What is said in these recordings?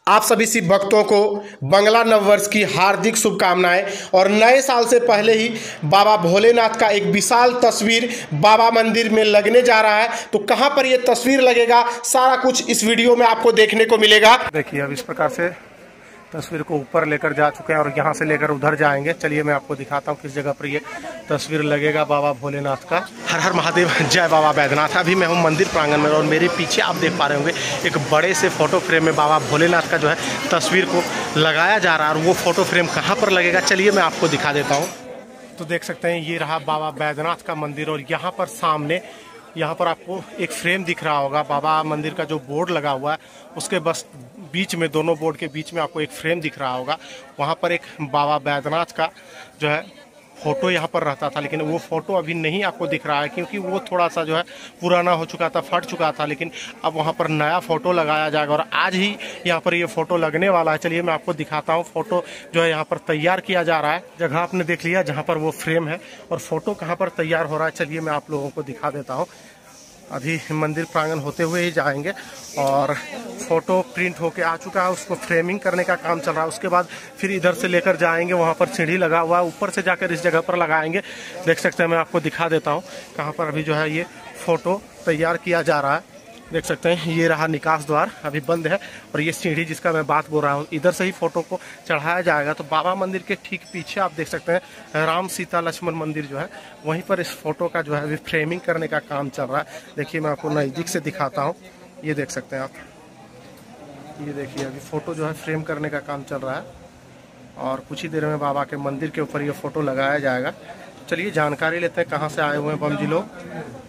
आप सभी शिव भक्तों को बंगला नववर्ष की हार्दिक शुभकामनाएं। और नए साल से पहले ही बाबा भोलेनाथ का एक विशाल तस्वीर बाबा मंदिर में लगने जा रहा है। तो कहां पर यह तस्वीर लगेगा, सारा कुछ इस वीडियो में आपको देखने को मिलेगा। देखिए, अब इस प्रकार से तस्वीर को ऊपर लेकर जा चुके हैं और यहां से लेकर उधर जाएंगे। चलिए मैं आपको दिखाता हूं किस जगह पर ये तस्वीर लगेगा बाबा भोलेनाथ का। हर हर महादेव, जय बाबा बैद्यनाथ। अभी मैं हूं मंदिर प्रांगण में और मेरे पीछे आप देख पा रहे होंगे एक बड़े से फोटो फ्रेम में बाबा भोलेनाथ का जो है तस्वीर को लगाया जा रहा है। और वो फोटो फ्रेम कहाँ पर लगेगा, चलिए मैं आपको दिखा देता हूँ। तो देख सकते हैं, ये रहा बाबा बैद्यनाथ का मंदिर और यहाँ पर सामने यहाँ पर आपको एक फ्रेम दिख रहा होगा। बाबा मंदिर का जो बोर्ड लगा हुआ है उसके बस बीच में, दोनों बोर्ड के बीच में आपको एक फ्रेम दिख रहा होगा। वहाँ पर एक बाबा बैद्यनाथ का जो है फोटो यहाँ पर रहता था, लेकिन वो फोटो अभी नहीं आपको दिख रहा है क्योंकि वो थोड़ा सा जो है पुराना हो चुका था, फट चुका था। लेकिन अब वहाँ पर नया फोटो लगाया जाएगा और आज ही यहाँ पर ये फोटो लगने वाला है। चलिए मैं आपको दिखाता हूँ। फोटो जो है यहाँ पर तैयार किया जा रहा है। जगह आपने देख लिया जहाँ पर वो फ्रेम है और फोटो कहाँ पर तैयार हो रहा है, चलिए मैं आप लोगों को दिखा देता हूँ। अभी मंदिर प्रांगण होते हुए ही जाएंगे और फोटो प्रिंट होके आ चुका है, उसको फ्रेमिंग करने का काम चल रहा है। उसके बाद फिर इधर से लेकर जाएंगे, वहाँ पर सीढ़ी लगा हुआ है, ऊपर से जाकर इस जगह पर लगाएंगे। देख सकते हैं, मैं आपको दिखा देता हूँ कहाँ पर अभी जो है ये फोटो तैयार किया जा रहा है। देख सकते हैं, ये रहा निकास द्वार, अभी बंद है और ये सीढ़ी जिसका मैं बात बोल रहा हूँ, इधर से ही फोटो को चढ़ाया जाएगा। तो बाबा मंदिर के ठीक पीछे आप देख सकते हैं राम सीता लक्ष्मण मंदिर जो है, वहीं पर इस फोटो का जो है अभी फ्रेमिंग करने का काम चल रहा है। देखिए मैं आपको नज़दीक से दिखाता हूँ, ये देख सकते हैं आप, ये देखिए अभी फोटो जो है फ्रेम करने का काम चल रहा है और कुछ ही देर में बाबा के मंदिर के ऊपर ये फोटो लगाया जाएगा। चलिए जानकारी लेते हैं कहाँ से आए हुए हैं बम जी लोग।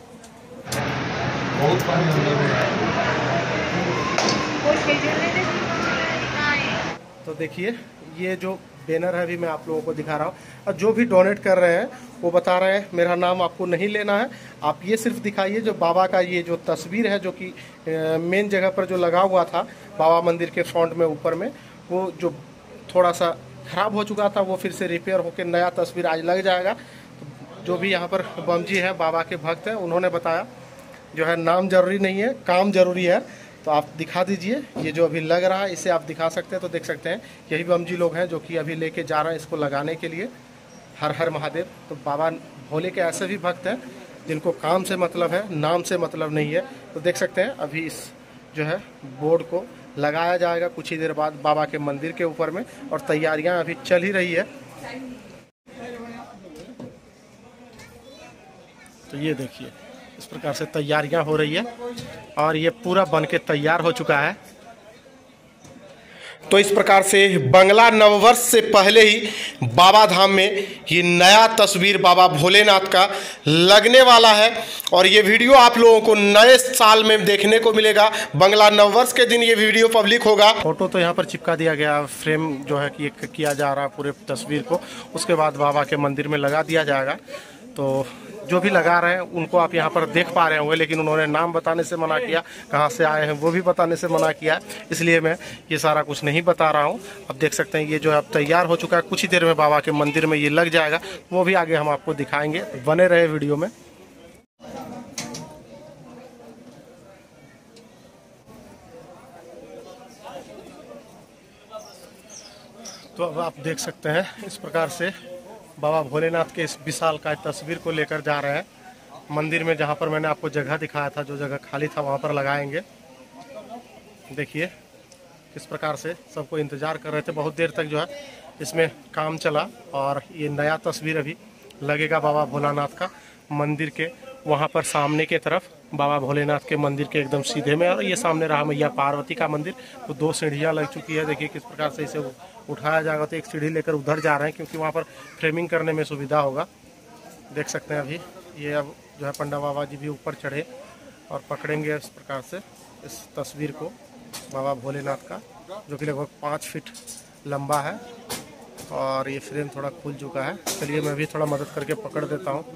तो देखिए, ये जो बैनर है अभी मैं आप लोगों को दिखा रहा हूँ और जो भी डोनेट कर रहे हैं वो बता रहे हैं मेरा नाम आपको नहीं लेना है, आप ये सिर्फ दिखाइए जो बाबा का ये जो तस्वीर है जो कि मेन जगह पर जो लगा हुआ था बाबा मंदिर के फ्रंट में ऊपर में, वो जो थोड़ा सा खराब हो चुका था वो फिर से रिपेयर होकर नया तस्वीर आज लग जाएगा। तो जो भी यहाँ पर बम जी हैं, बाबा के भक्त हैं, उन्होंने बताया जो है नाम जरूरी नहीं है, काम जरूरी है। तो आप दिखा दीजिए, ये जो अभी लग रहा है इसे आप दिखा सकते हैं। तो देख सकते हैं यही बम जी लोग हैं जो कि अभी लेके जा रहे हैं इसको लगाने के लिए। हर हर महादेव। तो बाबा भोले के ऐसे भी भक्त हैं जिनको काम से मतलब है, नाम से मतलब नहीं है। तो देख सकते हैं अभी इस जो है बोर्ड को लगाया जाएगा कुछ ही देर बाद बाबा के मंदिर के ऊपर में और तैयारियां अभी चल ही रही है। तो ये देखिए इस प्रकार से तैयारियां हो रही है और ये पूरा बन के तैयार हो चुका है। तो इस प्रकार से बंगला नववर्ष से पहले ही बाबा धाम में ये नया तस्वीर बाबा भोलेनाथ का लगने वाला है और ये वीडियो आप लोगों को नए साल में देखने को मिलेगा। बंगला नववर्ष के दिन ये वीडियो पब्लिक होगा। फोटो तो यहाँ पर चिपका दिया गया, फ्रेम जो है कि किया जा रहा है पूरे तस्वीर को, उसके बाद बाबा के मंदिर में लगा दिया जाएगा। तो जो भी लगा रहे हैं उनको आप यहाँ पर देख पा रहे होंगे, लेकिन उन्होंने नाम बताने से मना किया, कहाँ से आए हैं वो भी बताने से मना किया, इसलिए मैं ये सारा कुछ नहीं बता रहा हूँ। अब देख सकते हैं ये जो अब तैयार हो चुका है, कुछ ही देर में बाबा के मंदिर में ये लग जाएगा, वो भी आगे हम आपको दिखाएंगे। बने रहे वीडियो में। तो अब आप देख सकते हैं इस प्रकार से बाबा भोलेनाथ के इस विशाल का तस्वीर को लेकर जा रहे हैं मंदिर में, जहां पर मैंने आपको जगह दिखाया था, जो जगह खाली था वहां पर लगाएंगे। देखिए किस प्रकार से सबको इंतजार कर रहे थे, बहुत देर तक जो है इसमें काम चला और ये नया तस्वीर अभी लगेगा बाबा भोलेनाथ का मंदिर के वहां पर सामने के तरफ, बाबा भोलेनाथ के मंदिर के एकदम सीधे में। और ये सामने रहा मैया पार्वती का मंदिर। तो दो सीढ़ियाँ लग चुकी है, देखिए किस प्रकार से इसे उठाया जाएगा। तो एक सीढ़ी लेकर उधर जा रहे हैं क्योंकि वहाँ पर फ्रेमिंग करने में सुविधा होगा। देख सकते हैं अभी ये अब जो है पंडा बाबा जी भी ऊपर चढ़े और पकड़ेंगे इस प्रकार से इस तस्वीर को बाबा भोलेनाथ का, जो कि लगभग 5 फीट लंबा है और ये फ्रेम थोड़ा खुल चुका है। चलिए मैं भी थोड़ा मदद करके पकड़ देता हूँ।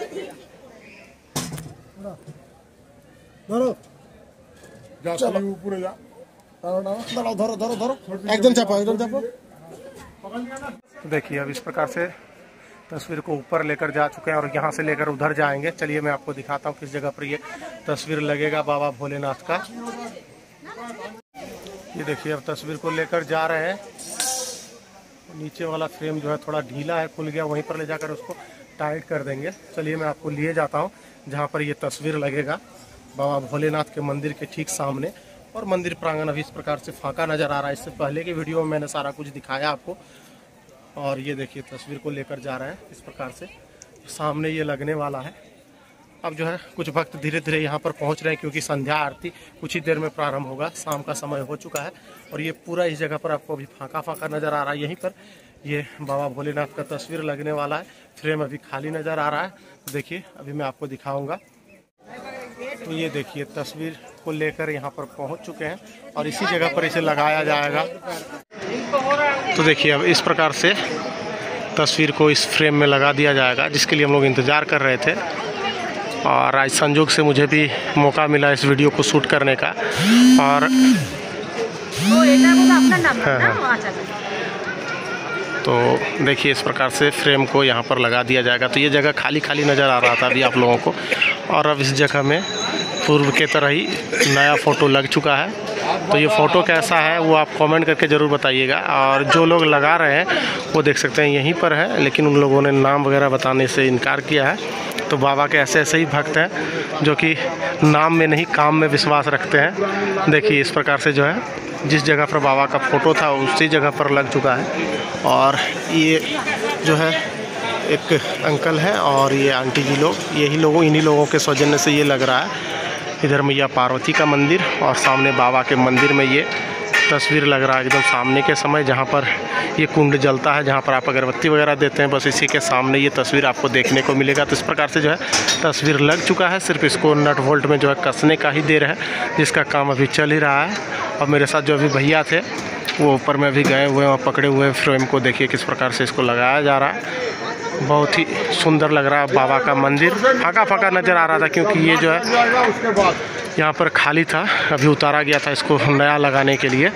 एकदम चापो, एकदम चापो। देखिए अब इस प्रकार से तस्वीर को ऊपर लेकर जा चुके हैं और यहाँ से लेकर उधर जाएंगे। चलिए मैं आपको दिखाता हूँ किस जगह पर ये तस्वीर लगेगा बाबा भोलेनाथ का। ये देखिए अब तस्वीर को लेकर जा रहे हैं। नीचे वाला फ्रेम जो है थोड़ा ढीला है, खुल गया, वहीं पर ले जाकर उसको टाइट कर देंगे। चलिए मैं आपको लिए जाता हूँ जहाँ पर ये तस्वीर लगेगा, बाबा भोलेनाथ के मंदिर के ठीक सामने। और मंदिर प्रांगण अभी इस प्रकार से फाँका नज़र आ रहा है। इससे पहले की वीडियो में मैंने सारा कुछ दिखाया आपको। और ये देखिए तस्वीर को लेकर जा रहे हैं इस प्रकार से, सामने ये लगने वाला है। अब जो है कुछ भक्त धीरे धीरे यहाँ पर पहुँच रहे हैं, क्योंकि संध्या आरती कुछ ही देर में प्रारंभ होगा। शाम का समय हो चुका है और ये पूरा इस जगह पर आपको अभी फाँका फाँका नज़र आ रहा है। यहीं पर ये बाबा भोलेनाथ का तस्वीर लगने वाला है। फ्रेम अभी खाली नज़र आ रहा है। तो देखिए अभी मैं आपको दिखाऊँगा। तो ये देखिए तस्वीर को लेकर यहाँ पर पहुँच चुके हैं और इसी जगह पर इसे लगाया जाएगा। तो देखिए अब इस प्रकार से तस्वीर को इस फ्रेम में लगा दिया जाएगा, जिसके लिए हम लोग इंतज़ार कर रहे थे। और आज संजोग से मुझे भी मौका मिला इस वीडियो को शूट करने का। और तो देखिए इस प्रकार से फ्रेम को यहाँ पर लगा दिया जाएगा। तो ये जगह खाली खाली नज़र आ रहा था अभी आप लोगों को, और अब इस जगह में पूर्व के तरह ही नया फ़ोटो लग चुका है। तो ये फ़ोटो कैसा है वो आप कमेंट करके ज़रूर बताइएगा। और जो लोग लगा रहे हैं वो देख सकते हैं यहीं पर है, लेकिन उन लोगों ने नाम वगैरह बताने से इनकार किया है। तो बाबा के ऐसे ऐसे ही भक्त हैं जो कि नाम में नहीं काम में विश्वास रखते हैं। देखिए इस प्रकार से जो है जिस जगह पर बाबा का फ़ोटो था उसी जगह पर लग चुका है। और ये जो है एक अंकल हैं और ये आंटी जी लोग, इन्हीं लोगों के सौजन्य से ये लग रहा है। इधर मैया पार्वती का मंदिर और सामने बाबा के मंदिर में ये तस्वीर लग रहा है एकदम सामने के समय, जहाँ पर ये कुंड जलता है, जहाँ पर आप अगरबत्ती वगैरह देते हैं, बस इसी के सामने ये तस्वीर आपको देखने को मिलेगा। तो इस प्रकार से जो है तस्वीर लग चुका है। सिर्फ इसको नट वोल्ट में जो है कसने का ही देर है, जिसका काम अभी चल ही रहा है। और मेरे साथ जो अभी भैया थे वो ऊपर में भी गए हुए हैं और पकड़े हुए फ्रेम को देखिए किस प्रकार से इसको लगाया जा रहा है। बहुत ही सुंदर लग रहा है। बाबा का मंदिर फाँका फाँका नज़र आ रहा था, क्योंकि ये जो है यहाँ पर खाली था, अभी उतारा गया था इसको नया लगाने के लिए।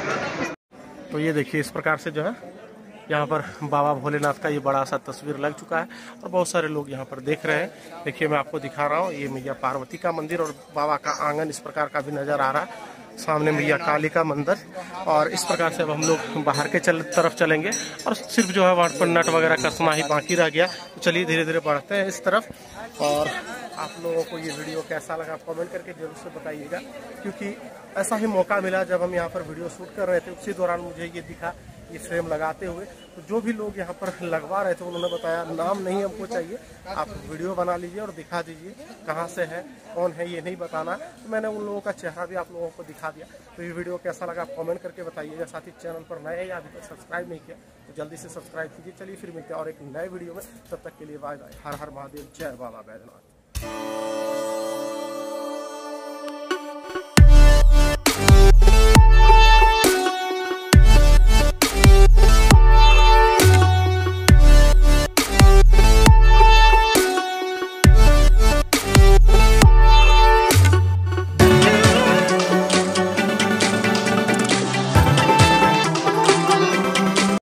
तो ये देखिए इस प्रकार से जो है यहाँ पर बाबा भोलेनाथ का ये बड़ा सा तस्वीर लग चुका है और बहुत सारे लोग यहाँ पर देख रहे हैं। देखिए मैं आपको दिखा रहा हूँ, ये मैया पार्वती का मंदिर और बाबा का आंगन इस प्रकार का भी नज़र आ रहा है। सामने मैया काली का मंदिर। और इस प्रकार से अब हम लोग बाहर के तरफ चलेंगे और सिर्फ जो है वहाँ पर नट वगैरह कसना ही बाकी रह गया। तो चलिए धीरे धीरे बढ़ते हैं इस तरफ। और आप लोगों को ये वीडियो कैसा लगा कमेंट करके जरूर से बताइएगा, क्योंकि ऐसा ही मौका मिला जब हम यहाँ पर वीडियो शूट कर रहे थे, उसी दौरान मुझे ये दिखा ये फ्रेम लगाते हुए। तो जो भी लोग यहाँ पर लगवा रहे थे उन्होंने बताया नाम नहीं हमको चाहिए, आप वीडियो बना लीजिए और दिखा दीजिए कहाँ से है, कौन है, ये नहीं बताना। तो मैंने उन लोगों का चेहरा भी आप लोगों को दिखा दिया। तो ये वीडियो कैसा लगा आप कमेंट करके बताइएगा। साथ ही चैनल पर नए या अभी तक सब्सक्राइब नहीं किया तो जल्दी से सब्सक्राइब कीजिए। चलिए फिर मिलते हैं और एक नए वीडियो में, तब तक के लिए बाय बाय। हर हर महादेव, जय बाबा बैजनाथ।